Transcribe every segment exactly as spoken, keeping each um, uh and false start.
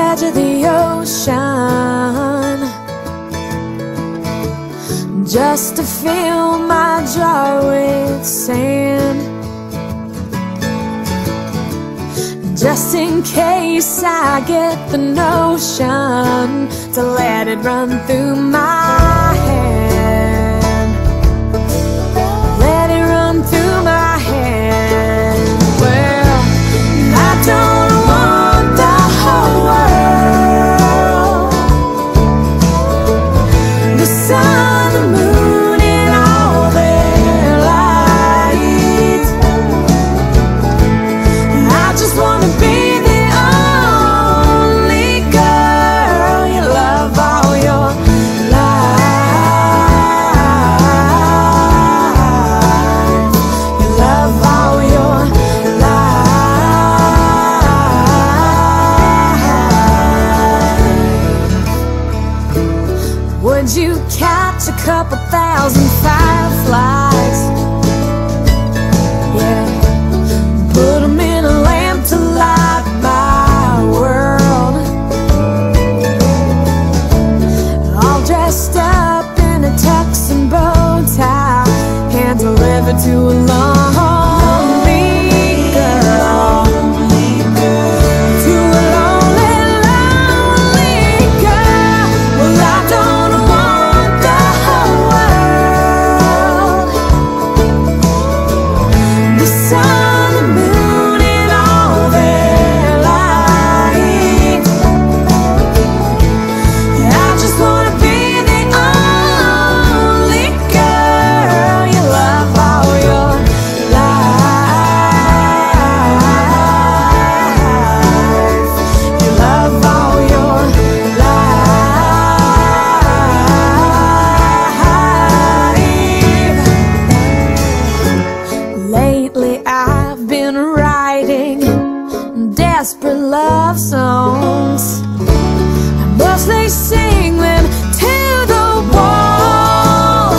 edge of the ocean, just to fill my jar with sand, just in case I get the notion to let it run through my hand. Let it run through my hand. Well, I don't want the whole world, the sun, the moon, and all their light. I just wanna be the only girl you love all your life. You love all your life. Would you catch a couple thousand fireflies? Yeah. Put them in a lamp to light my world, all dressed up in a tux and bow tie, hand delivered to a lonely girl, to a lonely, lonely girl. Well, I don't want the whole world, the sun, the moon, and all their light. I just wanna be the only girl you love all your life. You love all your life. Lately I've been writing desperate love songs. I mostly sing them to the wall.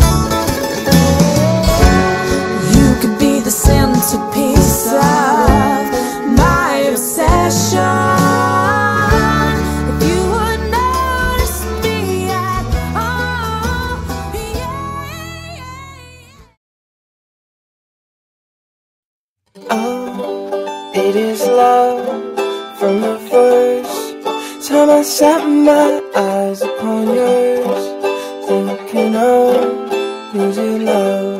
You could be the centerpiece of my obsession, if you would notice me at all. Yeah. Oh, it is love from the first time I set my eyes upon yours, thinking of easy love.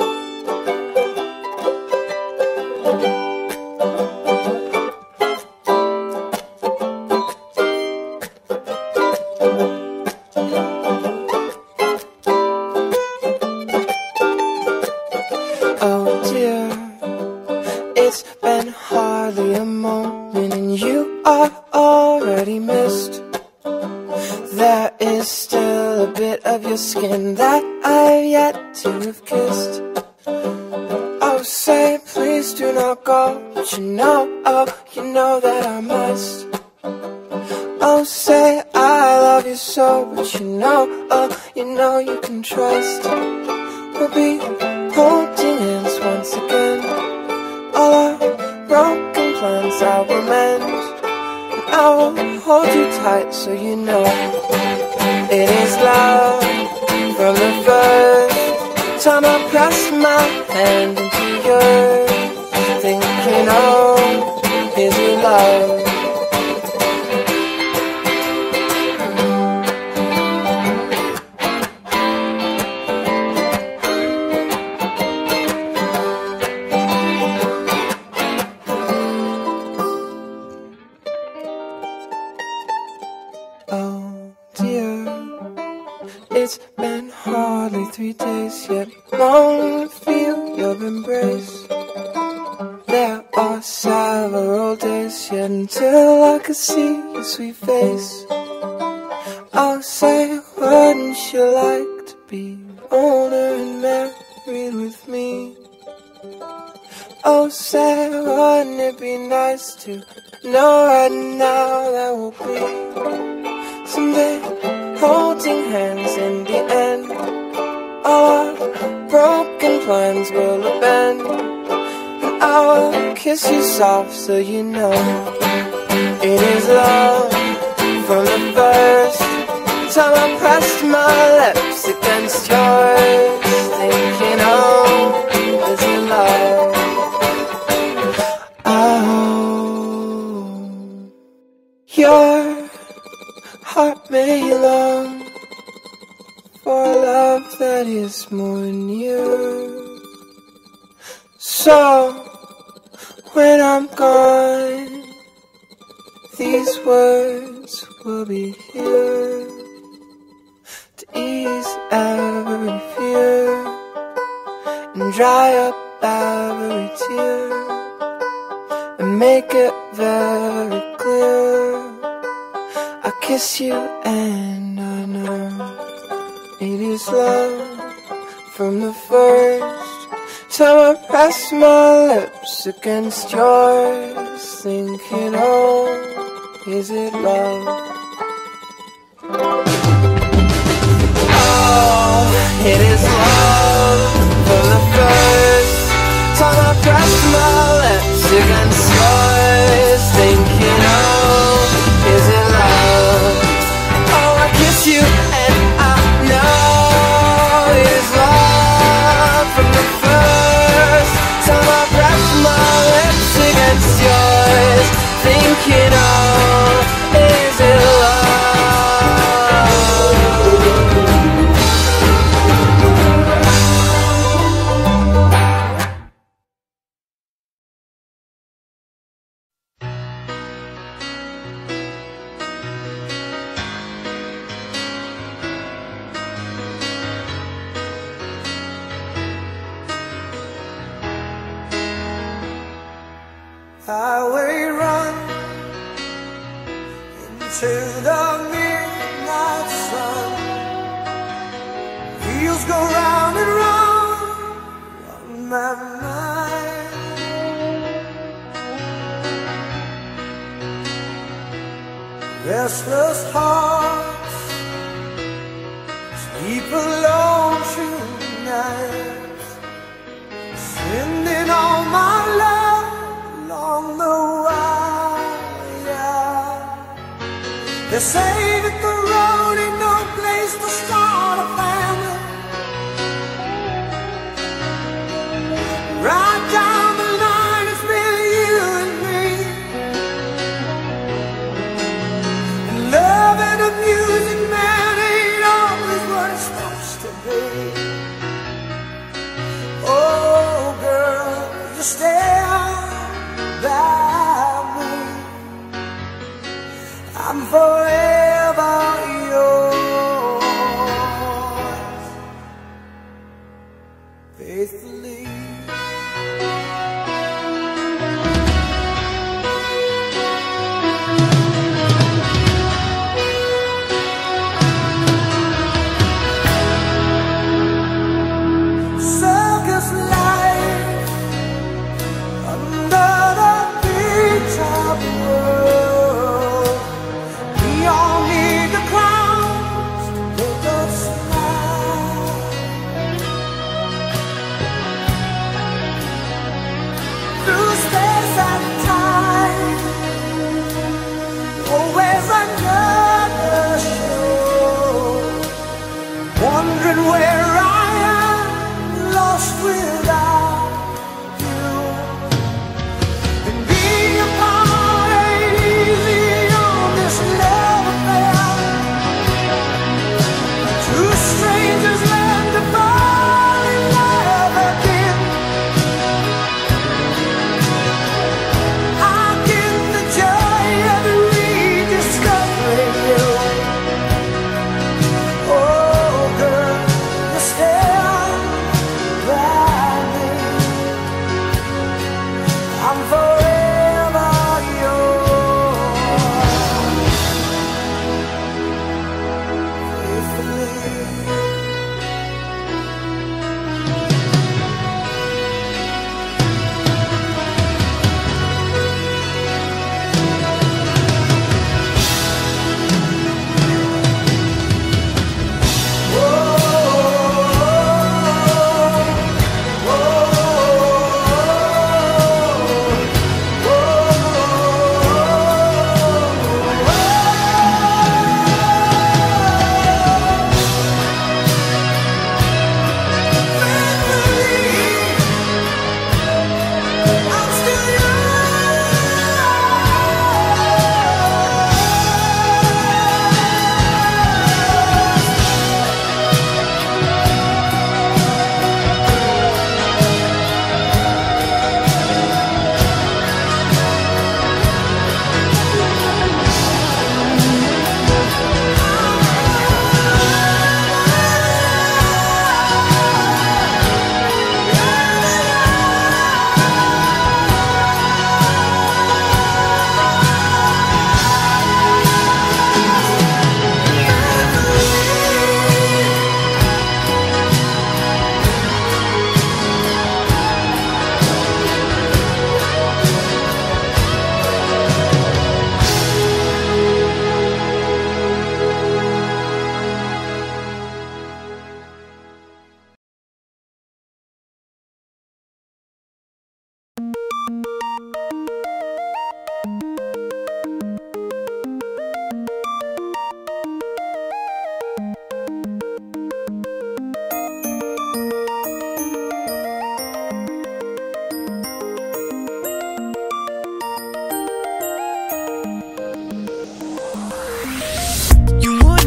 Oh dear, it's been hardly a moment and you are already missed. There is still a bit of your skin that I've yet to have kissed. Oh, say please do not go, but you know, oh, you know that I must. Oh, say I love you so, but you know, oh, you know you can trust. We'll be holding hands once again, all our broken plans I will mend, and I will hold you tight so you know it is love from the first time I press my hand into yours, thinking oh, is it love? Oh dear, it's been hardly three days yet, long to feel your embrace. There are several days yet until I could see your sweet face. I'll say, wouldn't you like to be older and married with me? Oh, say, wouldn't it be nice to know right now that we'll be someday holding hands in the end. All our broken plans will abandon, and I will kiss you soft so you know it is love heart may long for love that is more near. So when I'm gone, these words will be here to ease every fear and dry up every tear and make it very clear. I kiss you and I know it is love from the first time I press my lips against yours, thinking, oh, is it love? Oh, it is love from the first time I press my lips against yours, thinking, oh, is it love? Oh, I kiss you and I know it is love from the first time I press my lips against yours, thinking, oh, is it love? Highway run into the midnight sun. Wheels go round and round on my mind. Restless hearts sleep alone tonight, sending all my love along the wire. They say that the road ain't no place to start a family. Right down the line, it's been you and me. And love and the music, man, ain't always what it's supposed to be. Oh, girl, you stay by me. I'm forever yours, faithfully. Circus life under the big top world. We all need the clowns to make us smile. Through space and time, always another show. Wondering where I am, lost without you. And being apart ain't easy on this love affair.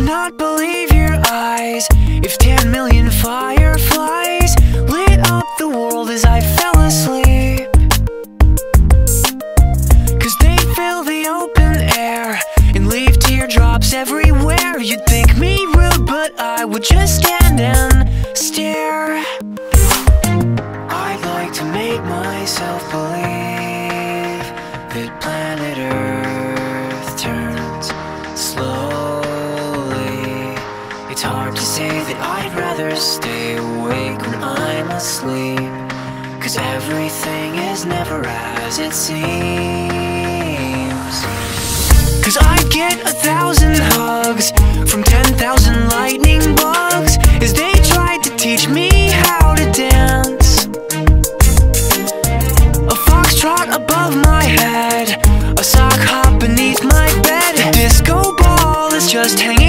not believe your eyes if ten million fireflies lit up the world as I fell asleep. Cause they fill the open air and leave teardrops everywhere. You'd think me rude, but I would just stand and stare. I'd like to make myself believe that planet Earth turns slowly. It's hard to say that I'd rather stay awake when I'm asleep, cause everything is never as it seems. Cause I'd get a thousand hugs from ten thousand lightning bugs as they tried to teach me how to dance. A foxtrot above my head, a sock hop beneath my bed, a disco ball is just hanging